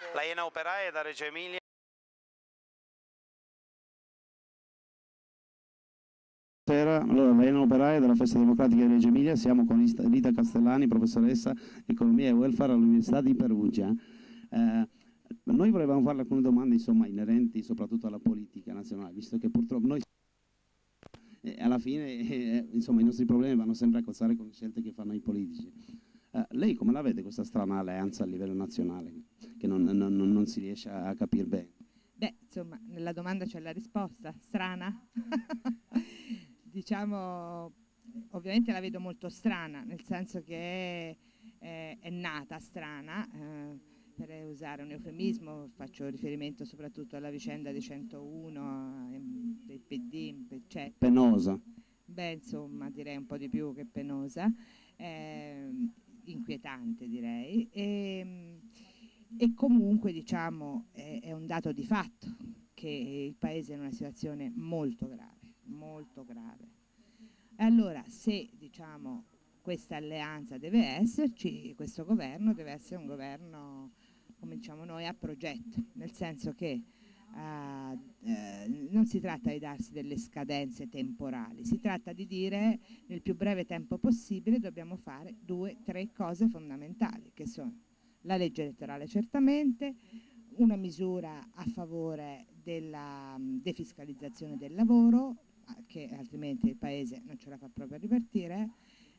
La Iena Operaia da Reggio Emilia. Allora, la Iena Operaia della Festa Democratica di Reggio Emilia, siamo con Rita Castellani, professoressa Economia e Welfare all'Università di Perugia. Noi volevamo farle alcune domande, insomma, inerenti soprattutto alla politica nazionale, visto che purtroppo noi alla fine insomma, i nostri problemi vanno sempre a cozzare con le scelte che fanno i politici. Lei come la vede questa strana alleanza a livello nazionale, che non si riesce a capire bene? Beh, insomma, nella domanda c'è la risposta, strana. Diciamo, ovviamente la vedo molto strana, nel senso che è nata strana, per usare un eufemismo, faccio riferimento soprattutto alla vicenda di 101, del PD, eccetera. Penosa. Beh, insomma, direi un po' di più che penosa, inquietante direi, e comunque diciamo è un dato di fatto che il Paese è in una situazione molto grave, molto grave. E allora se diciamo questa alleanza deve esserci, questo governo deve essere un governo, come diciamo noi, a progetto, nel senso che non si tratta di darsi delle scadenze temporali, si tratta di dire nel più breve tempo possibile dobbiamo fare 2-3 cose fondamentali, che sono la legge elettorale certamente, una misura a favore della defiscalizzazione del lavoro, che altrimenti il Paese non ce la fa proprio a ripartire,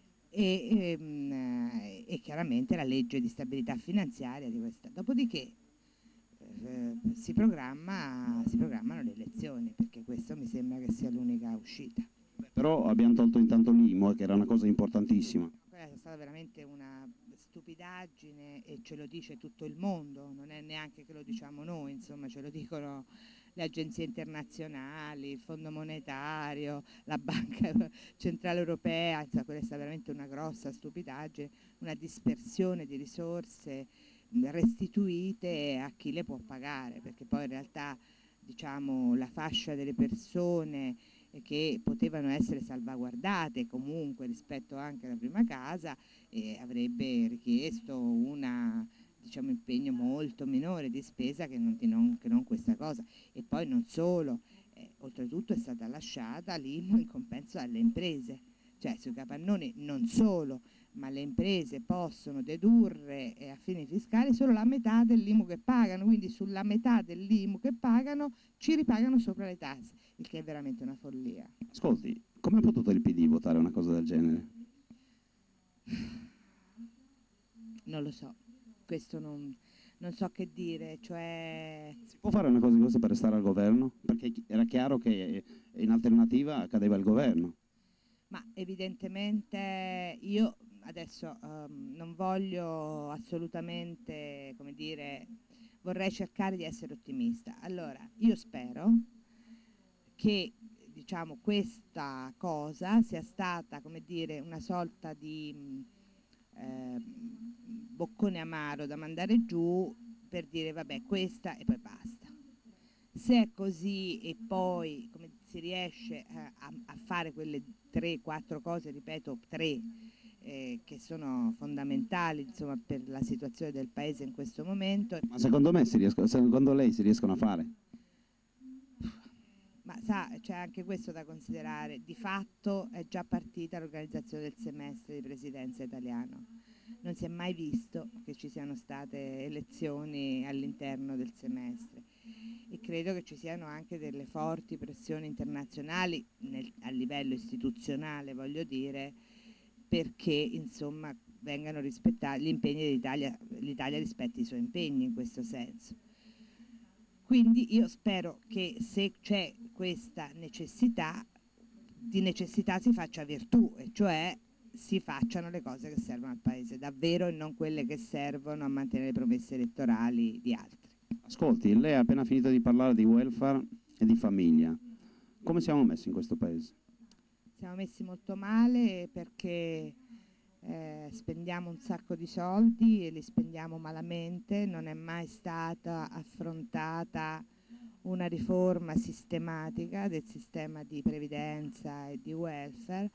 e chiaramente la legge di stabilità finanziaria di questa. Dopodiché si programmano le elezioni, perché questo mi sembra che sia l'unica uscita. Però abbiamo tolto intanto l'IMU, che era una cosa importantissima. Quella è stata veramente una stupidaggine e ce lo dice tutto il mondo, non è neanche che lo diciamo noi, insomma ce lo dicono le agenzie internazionali, il Fondo Monetario, la Banca Centrale Europea, insomma quella è stata veramente una grossa stupidaggine, una dispersione di risorse restituite a chi le può pagare, perché poi in realtà diciamo la fascia delle persone che potevano essere salvaguardate comunque rispetto anche alla prima casa avrebbe richiesto un diciamo, impegno molto minore di spesa che non questa cosa. E poi non solo, oltretutto è stata lasciata l'IMU in compenso alle imprese, cioè sui capannoni non solo, ma le imprese possono dedurre a fini fiscali solo la metà dell'IMU che pagano, quindi sulla metà dell'IMU che pagano ci ripagano sopra le tasse, il che è veramente una follia. Ascolti, come ha potuto il PD votare una cosa del genere? Non lo so, questo non so che dire, cioè... Si può fare una cosa di questa per restare al governo? Perché era chiaro che in alternativa cadeva il governo. Ma evidentemente io adesso non voglio assolutamente, come dire, vorrei cercare di essere ottimista. Allora, io spero che diciamo, questa cosa sia stata, come dire, una sorta di boccone amaro da mandare giù per dire vabbè questa e poi basta. Se è così e poi come si riesce a fare quelle 3-4 cose, ripeto 3, che sono fondamentali insomma, per la situazione del Paese in questo momento. Ma secondo lei si riescono a fare? Ma sa, c'è anche questo da considerare, di fatto è già partita l'organizzazione del semestre di presidenza italiano. Non si è mai visto che ci siano state elezioni all'interno del semestre e credo che ci siano anche delle forti pressioni internazionali a livello istituzionale, voglio dire, perché insomma vengano rispettati gli impegni dell'Italia, l'Italia rispetti i suoi impegni in questo senso. Quindi io spero che se c'è questa necessità, di necessità si faccia virtù, e cioè si facciano le cose che servono al Paese davvero e non quelle che servono a mantenere le promesse elettorali di altri. Ascolti, lei ha appena finito di parlare di welfare e di famiglia. Come siamo messi in questo paese? Siamo messi molto male perché spendiamo un sacco di soldi e li spendiamo malamente, non è mai stata affrontata una riforma sistematica del sistema di previdenza e di welfare,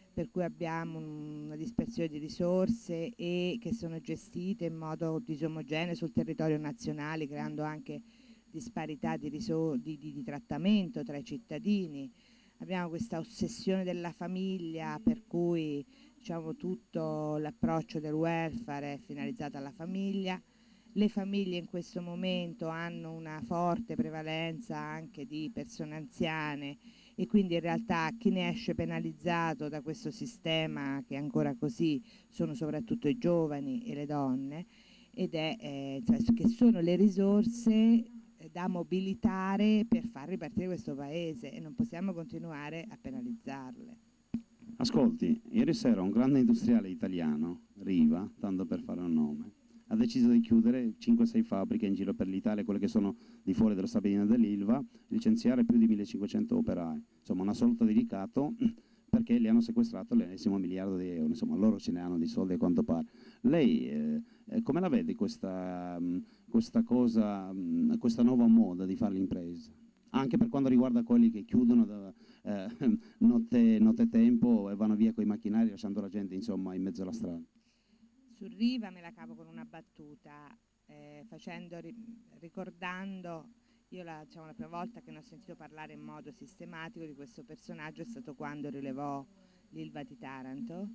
per cui abbiamo una dispersione di risorse e che sono gestite in modo disomogeneo sul territorio nazionale, creando anche disparità di trattamento tra i cittadini. Abbiamo questa ossessione della famiglia, per cui diciamo, tutto l'approccio del welfare è finalizzato alla famiglia. Le famiglie in questo momento hanno una forte prevalenza anche di persone anziane e quindi in realtà chi ne esce penalizzato da questo sistema che è ancora così sono soprattutto i giovani e le donne, ed è che sono le risorse da mobilitare per far ripartire questo paese e non possiamo continuare a penalizzarle. Ascolti, ieri sera un grande industriale italiano, Riva, tanto per fare un nome, ha deciso di chiudere 5-6 fabbriche in giro per l'Italia, quelle che sono di fuori dello stabilimento dell'Ilva, licenziare più di 1500 operai. Insomma, una sorta di ricatto perché li hanno sequestrato l'ennesimo miliardo di euro. Insomma, loro ce ne hanno di soldi a quanto pare. Lei come la vede questa cosa, questa nuova moda di fare l'impresa? Anche per quanto riguarda quelli che chiudono da notte tempo e vanno via con i macchinari lasciando la gente insomma in mezzo alla strada. Sul Riva me la cavo con una battuta, ricordando, diciamo, la prima volta che ne ho sentito parlare in modo sistematico di questo personaggio è stato quando rilevò l'Ilva di Taranto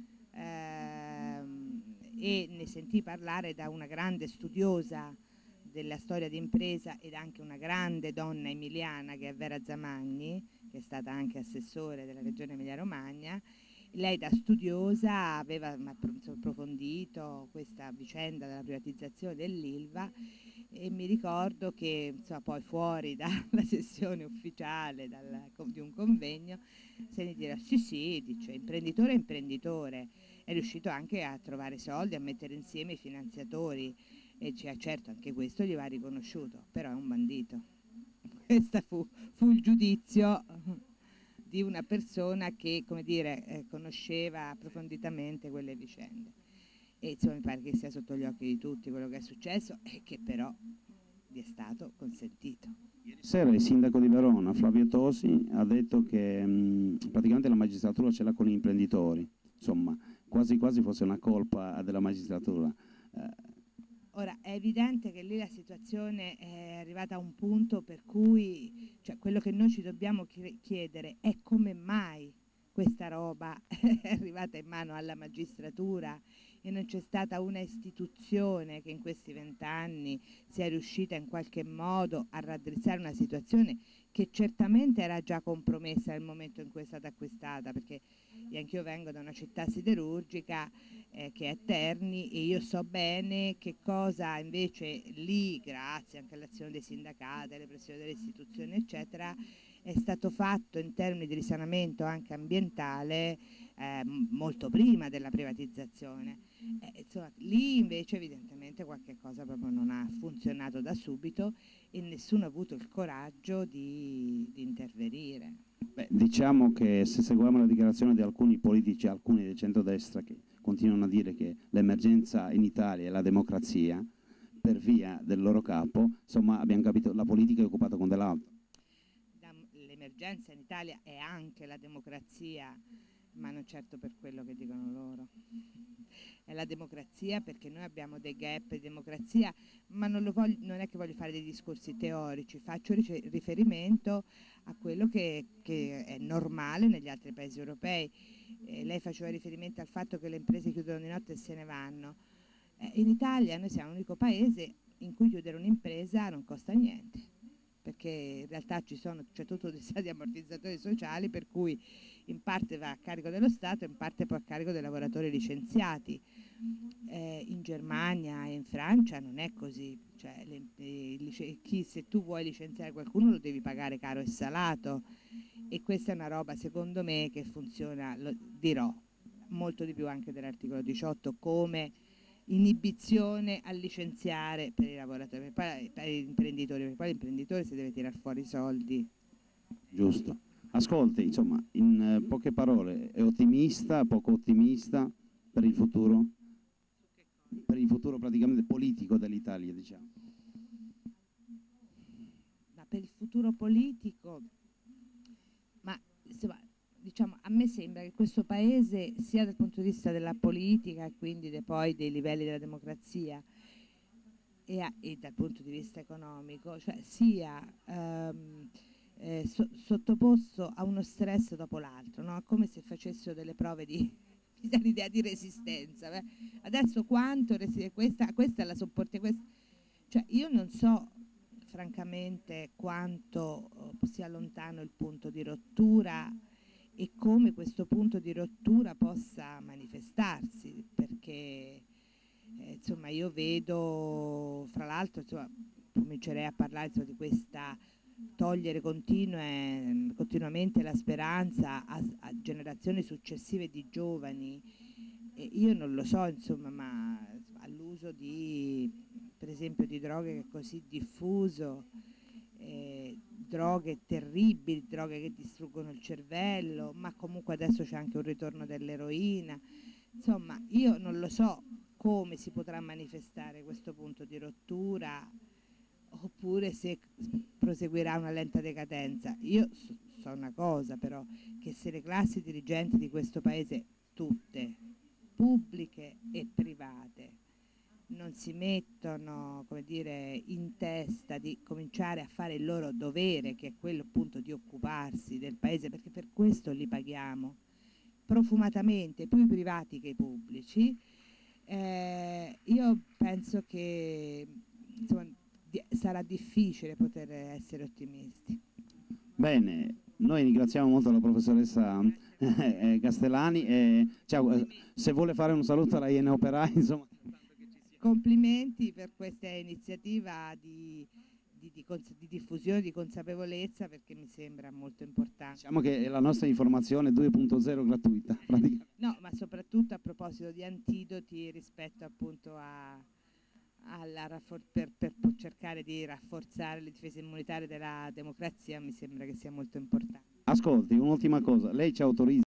e ne sentì parlare da una grande studiosa della storia d'impresa ed anche una grande donna emiliana che è Vera Zamagni, che è stata anche assessore della regione Emilia-Romagna. Lei da studiosa aveva approfondito questa vicenda della privatizzazione dell'Ilva e mi ricordo che insomma, poi fuori dalla sessione ufficiale di un convegno se ne dirà sì sì, dice imprenditore è imprenditore, è riuscito anche a trovare soldi, a mettere insieme i finanziatori e certo anche questo gli va riconosciuto, però è un bandito. Questo fu il giudizio di una persona che, come dire, conosceva approfonditamente quelle vicende. E insomma mi pare che sia sotto gli occhi di tutti quello che è successo e che però gli è stato consentito. Ieri sera il sindaco di Verona, Flavio Tosi, ha detto che praticamente la magistratura ce l'ha con gli imprenditori, insomma, quasi quasi fosse una colpa della magistratura. Ora, è evidente che lì la situazione è arrivata a un punto per cui, cioè, quello che noi ci dobbiamo chiedere è come mai questa roba è arrivata in mano alla magistratura e non c'è stata una istituzione che in questi 20 anni sia riuscita in qualche modo a raddrizzare una situazione che certamente era già compromessa nel momento in cui è stata acquistata, perché anch'io vengo da una città siderurgica che è Terni e io so bene che cosa invece lì, grazie anche all'azione dei sindacati, alle pressioni delle istituzioni eccetera, è stato fatto in termini di risanamento anche ambientale molto prima della privatizzazione. Insomma, lì invece evidentemente qualche cosa proprio non ha funzionato da subito e nessuno ha avuto il coraggio di intervenire. Beh, diciamo che se seguiamo la dichiarazione di alcuni politici, alcuni del centrodestra, che continuano a dire che l'emergenza in Italia è la democrazia, per via del loro capo, insomma abbiamo capito la politica è occupata con dell'altro. L'emergenza in Italia è anche la democrazia, ma non certo per quello che dicono loro. È la democrazia perché noi abbiamo dei gap di democrazia, ma non è che voglio fare dei discorsi teorici, faccio riferimento a quello che è normale negli altri paesi europei. Lei faceva riferimento al fatto che le imprese chiudono di notte e se ne vanno. In Italia noi siamo l'unico paese in cui chiudere un'impresa non costa niente, perché in realtà c'è tutto dei stati ammortizzatori sociali per cui in parte va a carico dello Stato e in parte poi a carico dei lavoratori licenziati. In Germania e in Francia non è così, cioè, se tu vuoi licenziare qualcuno lo devi pagare caro e salato e questa è una roba secondo me che funziona, lo dirò, molto di più anche dell'articolo 18 come inibizione a licenziare per i lavoratori, per gli imprenditori, perché poi l'imprenditore si deve tirare fuori i soldi. Giusto. Ascolti, insomma, in poche parole, è ottimista, poco ottimista per il futuro? Per il futuro praticamente politico dell'Italia, diciamo. Ma per il futuro politico, ma insomma, diciamo, a me sembra che questo paese, sia dal punto di vista della politica e quindi poi dei livelli della democrazia e dal punto di vista economico, cioè sia sottoposto a uno stress dopo l'altro, no? Come se facessero delle prove di, mi dà l'idea di resistenza. Adesso quanto questa la sopporti, cioè io non so francamente quanto sia lontano il punto di rottura e come questo punto di rottura possa manifestarsi, perché insomma io vedo, fra l'altro comincerei a parlare insomma, di questa togliere continuamente la speranza a generazioni successive di giovani. E io non lo so, insomma, ma all'uso di, per esempio, di droghe che è così diffuso, droghe terribili, droghe che distruggono il cervello, ma comunque adesso c'è anche un ritorno dell'eroina. Insomma, io non lo so come si potrà manifestare questo punto di rottura oppure se proseguirà una lenta decadenza. Io so una cosa però, che se le classi dirigenti di questo paese, tutte, pubbliche e private, non si mettono, come dire, in testa di cominciare a fare il loro dovere, che è quello appunto di occuparsi del paese, perché per questo li paghiamo profumatamente, più i privati che i pubblici, io penso che insomma, sarà difficile poter essere ottimisti. Bene, noi ringraziamo molto la professoressa Castellani. Ciao, se vuole fare un saluto alla Iene Operai, insomma. Complimenti per questa iniziativa di diffusione, di consapevolezza, perché mi sembra molto importante. Diciamo che è la nostra informazione 2.0 gratuita. No, ma soprattutto a proposito di antidoti rispetto appunto per cercare di rafforzare le difese immunitarie della democrazia, mi sembra che sia molto importante. Ascolti, un'ultima cosa, lei ci autorizza